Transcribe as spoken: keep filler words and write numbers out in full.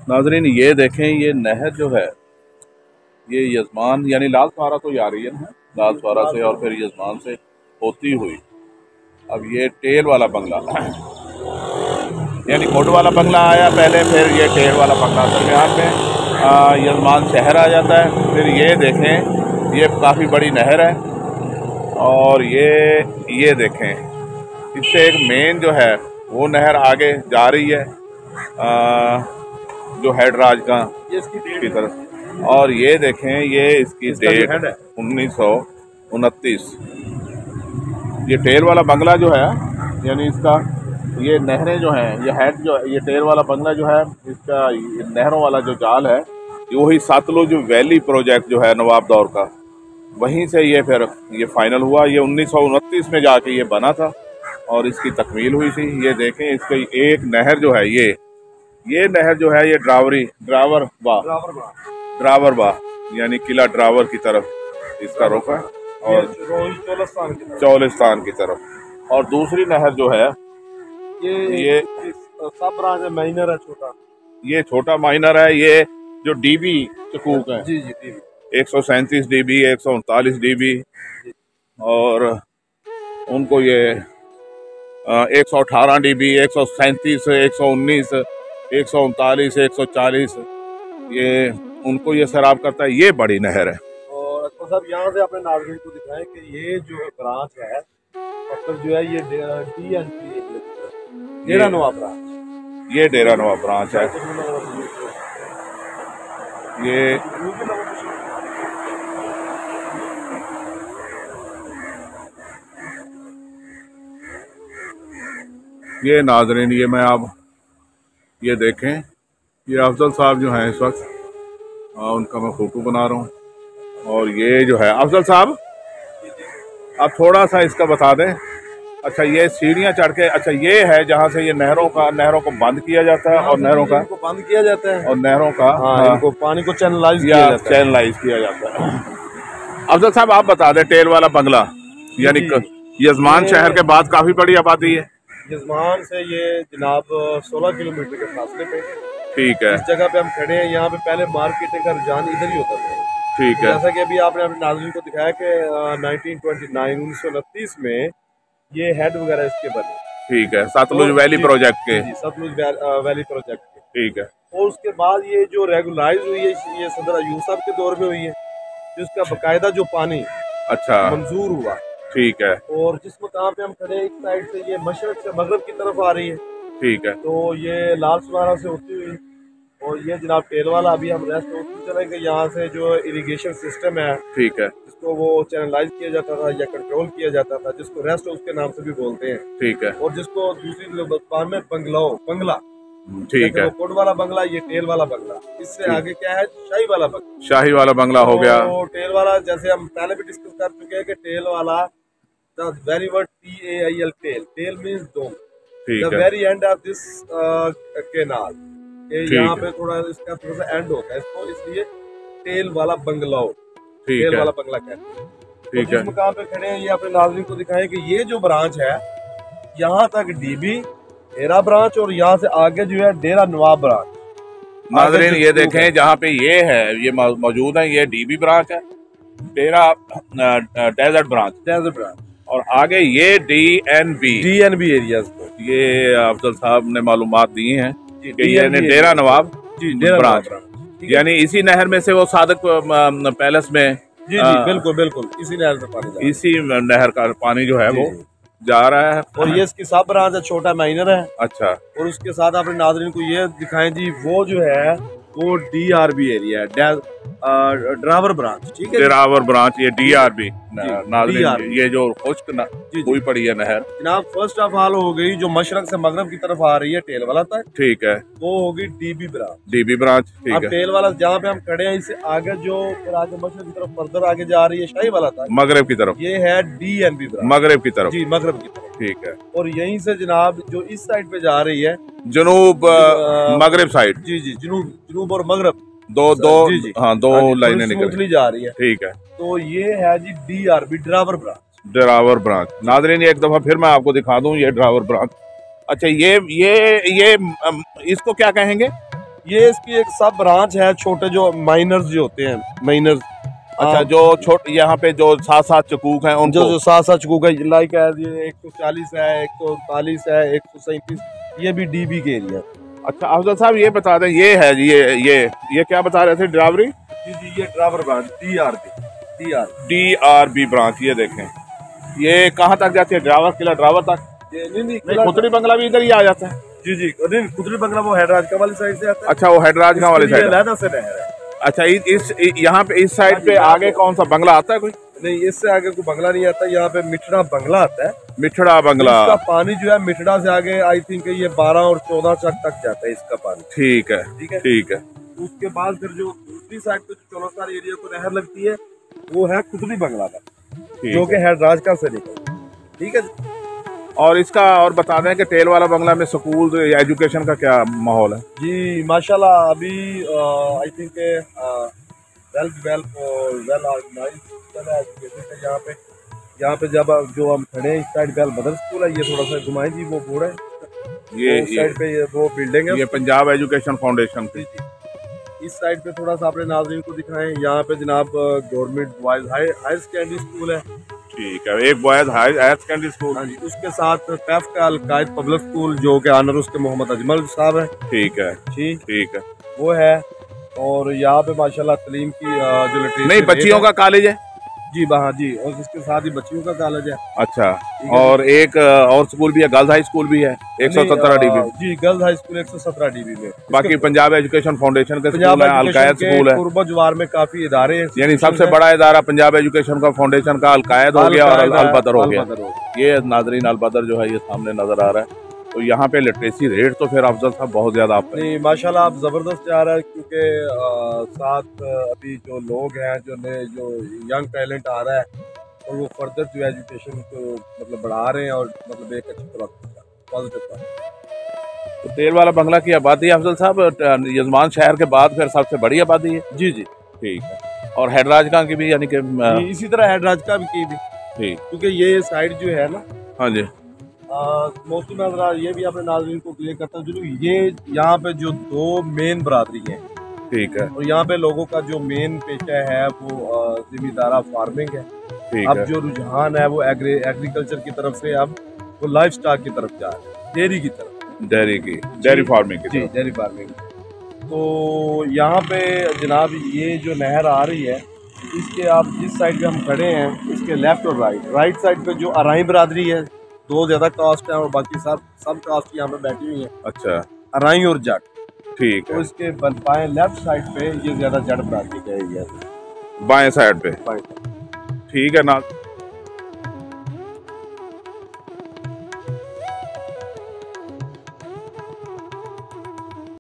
नाजरीन ये देखें, ये नहर जो है ये यजमान यानी लाल सवारा तो आ रही है ना, लाल सवारा से और फिर यजमान से होती हुई अब ये टेल वाला बंगला यानी कोट वाला बंगला आया पहले, फिर ये टेल वाला बंगला दरमियान में यजमान शहर आ जाता है। फिर ये देखें, ये काफ़ी बड़ी नहर है और ये ये देखें इससे एक मेन जो है वो नहर आगे जा रही है आ, जो हैदराज का की तरफ। और ये देखें ये इसकी डेट उन्नीस सौ उनतीस। ये टेल वाला बंगला जो है यानी इसका ये नहरें जो हैं, ये हेड जो है, ये टेल वाला बंगला जो है इसका नहरों वाला जो जाल है ये वही सतलुज वैली प्रोजेक्ट जो है नवाब दौर का, वहीं से ये फिर ये फाइनल हुआ। ये उन्नीस सौ उनतीस में जाके ये बना था और इसकी तकमील हुई थी। ये देखें इसकी एक नहर जो है ये ये नहर जो है ये ड्रावरी ड्रावर बा ड्रावर बा यानी किला ड्रावर की तरफ इसका रुख है और चौलिस्तान की तरफ। और दूसरी नहर जो है ये ये सब ब्रांच है, माइनर है छोटा, ये छोटा माइनर है। ये जो डीबी चकूक है जी जी डीबी एक सौ सैंतीस डीबी एक सौ उनतालीस डीबी और उनको ये एक सौ अठारह डीबी एक सौ सैंतीस एक सौ उन्नीस एक सौ उनतालीस एक सौ चालीस ये उनको ये सैराब करता है। ये बड़ी नहर है। और अकबर साहब यहाँ से अपने नाज़रीन को दिखाएं कि ये जो ब्रांच है मतलब जो है ये D N P Dera Nawab branch, ये डेरा नवाब ब्रांच है। ये ये नाजरीन ये मैं आप ये देखें, ये अफजल साहब जो हैं इस वक्त उनका मैं फोटो बना रहा हूँ। और ये जो है अफजल साहब आप थोड़ा सा इसका बता दें। अच्छा ये सीढ़ियाँ चढ़ के, अच्छा ये है जहाँ से ये नहरों का नहरों को बंद किया जाता है और नहरों का को बंद किया जाता है और नहरों का हाँ, हाँ, इनको पानी को चैनलाइज किया किया जाता है चैनलाइज किया जाता है। अफजल साहब आप बता दें टेल वाला बंगला यानी यजमान शहर के बाद काफी बड़ी आबादी है। यजमान से ये जनाब सोलह किलोमीटर के फासले पे ठीक है। इस जगह पे हम खड़े हैं, यहाँ पे पहले मार्केटिंग का रुझान इधर ही होता था। ठीक है। जैसा कि अभी आपने अपने नाज़रीन को दिखाया कि नाइनटीन ट्वेंटी नाइन उन्नीस सौ उनतीस में ये हेड वगैरह इसके बने। ठीक है। सतलुज वैली प्रोजेक्ट के सतलुज वैली प्रोजेक्ट के ठीक है। और उसके बाद ये जो रेगुलाइज हुई है ये सदर अयूब साहब के दौर में हुई है, जिसका बकायदा जो पानी अच्छा मंजूर हुआ। ठीक है। और जिस मकाम पे हम खड़े हैं इस साइड से ये मशरक से मगरब की तरफ आ रही है। ठीक है। तो ये लाल सवारा से होती हुई और ये जनाब टेल वाला अभी हम रेस्ट होते चलेंगे। यहाँ से जो इरिगेशन सिस्टम है ठीक है जिसको वो चैनलाइज किया जाता था या कंट्रोल किया जाता था, जिसको रेस्ट उसके नाम से भी बोलते हैं। ठीक है। और जिसको दूसरी जबान में बंगलाओ बंगला ठीक है। कोट वाला बंगला, ये टेल वाला बंगला। इससे आगे क्या है शाही वाला बंगला। शाही वाला बंगला हो गया। तो टेल वाला जैसे हम पहले भी डिस्कस कर चुके हैं कि टेल वाला the very word T A I L tail tail means डोम, the very end of this canal, यहाँ पे थोड़ा इसका थोड़ा सा एंड होता है इसको, इसलिए टेल वाला बंगलाओ टेल वाला बंगला कहते हैं। ठीक है। जिस मकाम पे खड़े हैं ये अपने नाज़रीन को दिखाएं कि ये जो ब्रांच है यहाँ तक डीबी डेरा ब्रांच और यहाँ से आगे जो है डेरा नवाब ब्रांच। नाज़रीन ये देखें जहाँ पे ये है ये मौजूद है, ये डीबी ब्रांच है, Dera desert branch desert branch और आगे ये D N B D N B areas को ये अफजल साहब ने मालूमात दी हैं कि ये डेरा नवाब ब्रांच यानी इसी नहर में से वो सादक पैलेस में जी जी बिल्कुल बिल्कुल इसी नहर से पानी इसी नहर का पानी जो है वो जा रहा है। और ये इसकी सब ब्रांच है, छोटा माइनर है। अच्छा। और उसके साथ अपने नाज़रीन को ये दिखाएं जी वो जो है वो डी आर बी एरिया है, ड्रावर ब्रांच। ठीक है, ड्रावर ब्रांच ये डी आर बी नाज़रीन ये जो खुश्क हुई पड़ी है नहर जनाब फर्स्ट ऑफ ऑल हो गई जो मशरक से मगरब की तरफ आ रही है टेल वाला तक। ठीक है। वो होगी डीबी ब्रांच डीबी ब्रांच। ठीक है। टेल वाला जहाँ पे हम खड़े हैं इससे आगे जो फिर आगे मशरक की तरफ फर्दर आगे जा रही है शाही वाला तक मगरब की तरफ, ये है डी एन बी ब्रांच मगरब की तरफ। जी मगरब की तरफ। ठीक है। और यहीं से जनाब जो इस साइड पे जा रही है जनूब मगरब साइड। जी जी जनूब जनूब और मगरब दो दो जी जी हाँ दो लाइनें निकल जा रही है। ठीक है। तो ये है जी D R B Drawar branch Drawar branch. नाज़रीन एक दफा फिर मैं आपको दिखा दूं ये ड्रावर ब्रांच। अच्छा ये ये ये इसको क्या कहेंगे? ये इसकी एक सब ब्रांच है, छोटे जो माइनर्स जो होते हैं, माइनर्स। अच्छा, जो छोटे यहाँ पे जो सात सात चकूक हैं उनको, जो जो सात सात चकूक है, लाइक है ये एक सौ चालीस है, एक सौ उनतालीस है, एक सौ सैंतीस, ये भी डीबी के एरिया। अच्छा अफजल साहब ये बता दें, ये है ये ये ये क्या बता रहे थे, ड्राइवरी? जी जी, ये driver branch D R B D R D R B branch. ये देखें, ये कहाँ तक जाती है? ड्राइवर किला ड्राइवर तक? ये नहीं नहीं, नहीं, खुदरी बंगला भी इधर ही आ जाता है। जी जी, नहीं खुदरी बंगला वो हैदराज का वाली साइड से आता है। अच्छा, वो हैदराज का वाली साइड से नहर है। अच्छा, इस यहाँ पे इस साइड पे आगे कौन सा बंगला आता है? कोई नहीं, इससे आगे कोई बंगला नहीं आता। यहाँ पे मिठड़ा बंगला आता है। मिठड़ा बंगला, इसका पानी जो है मिठड़ा से आगे आई थिंक ये बारह और चौदह तक तक जाता है इसका पानी। ठीक है ठीक है ठीक है। उसके बाद फिर जो दूसरी साइड पे जो चौलस्तार एरिया को नहर लगती है वो है खुदरी बंगला का, जो कि हैदराज का से निकल। ठीक है। और इसका और बता दें कि टेल वाला बंगला में स्कूल एजुकेशन का क्या माहौल है? जी माशाल्लाह, अभी I think well well well organised education है यहाँ पे। यहाँ पे जब जो हम खड़े हैं इस साइड वेल बदर स्कूल है, ये थोड़ा सा घुमाएं जी, वो बोर्ड है ये इस साइड पे, ये वो बिल्डिंग है, ये पंजाब एजुकेशन फाउंडेशन की। इस साइड पे थोड़ा सा अपने नाज़रीन को दिखाएं। यहाँ पे जनाब government boys higher secondary school है। ठीक है, एक बॉयज हायर सेकेंडरी स्कूल। हाँ जी, उसके साथ पैफ का अलकायद पब्लिक स्कूल जो कि ऑनर उसके मोहम्मद अजमल साहब है। ठीक है जी ठीक है, वो है। और यहाँ पे माशाल्लाह तलीम की जो लिटरेसी नहीं बच्चियों का कॉलेज है जी, हाँ जी, और इसके साथ ही बच्चियों का कॉलेज है। अच्छा, और एक और स्कूल भी है, गर्ल्स हाई स्कूल भी है एक सौ सत्रह डीबी। जी, गर्ल्स हाई स्कूल एक सौ सत्रह डीबी में। बाकी पंजाब एजुकेशन फाउंडेशन के स्कूल है, अलकायद स्कूल है, कुर्बा जवार में काफी इदारे हैं। यानी सबसे बड़ा इदारा पंजाब एजुकेशन का फाउंडेशन का अलकायद हो गया और अलबदर हो गया। ये नाजरीन अलबदर जो है ये सामने नजर आ रहा है। तो यहाँ पे लिटरेसी रेट तो फिर अफजल साहब बहुत ज्यादा आप नहीं माशाल्लाह आप जबरदस्त जा रहा है, क्योंकि साथ अभी जो लोग हैं, जो नए जो यंग टैलेंट आ रहा है, और वो फर्दर जो एजुकेशन को मतलब बढ़ा रहे हैं, और मतलब एक अच्छी पॉजिटिव। तो तेल वाला बंगला की आबादी अफजल साहब यजमान शहर के बाद फिर सबसे बड़ी आबादी है? जी जी ठीक है। और हैदराजगा की भी, यानी कि इसी तरह हैदराजगा की भी ठीक, क्योंकि ये साइड जो है ना, हाँ जी, मौसम में ये भी अपने नाज़रीन को क्लियर करता हूँ, जो ये यहाँ पे जो दो मेन बरादरी है। ठीक है। और यहाँ पे लोगों का जो मेन पेशा है वो जिम्मेदारा फार्मिंग है। अब है। जो रुझान है वो एग्री एग्रीकल्चर की तरफ से अब वो लाइफ स्टॉक की तरफ जा रहा है, डेयरी की तरफ, डेयरी की डेयरी फार्मिंग की जी, डेयरी फार्मिंग। तो यहाँ पे जनाब ये जो नहर आ रही है, इसके आप जिस साइड पे हम खड़े हैं इसके लेफ्ट और राइट राइट साइड पे जो अराई बरादरी है, दो ज्यादा कास्ट है और बाकी सब सब कास्ट यहाँ पे बैठी हुई है। अच्छा, अराई और जट। ठीक तो है। इसके बाएं लेफ्ट साइड पे ये ज्यादा जट बरादरी का एरिया है, बाएं साइड पे। ठीक है ना।